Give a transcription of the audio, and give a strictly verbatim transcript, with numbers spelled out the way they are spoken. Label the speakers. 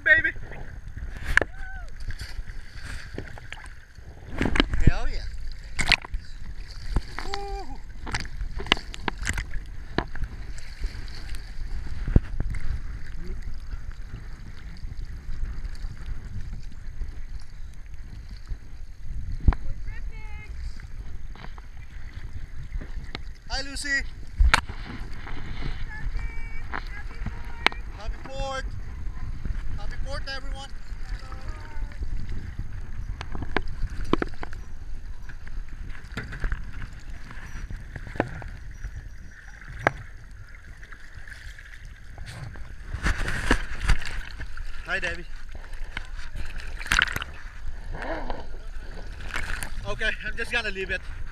Speaker 1: baby.
Speaker 2: Hell yeah. Woo. Hi, Lucy. Happy Port. Happy Port, everyone. Hi, Debbie. Okay, I'm just gonna leave it.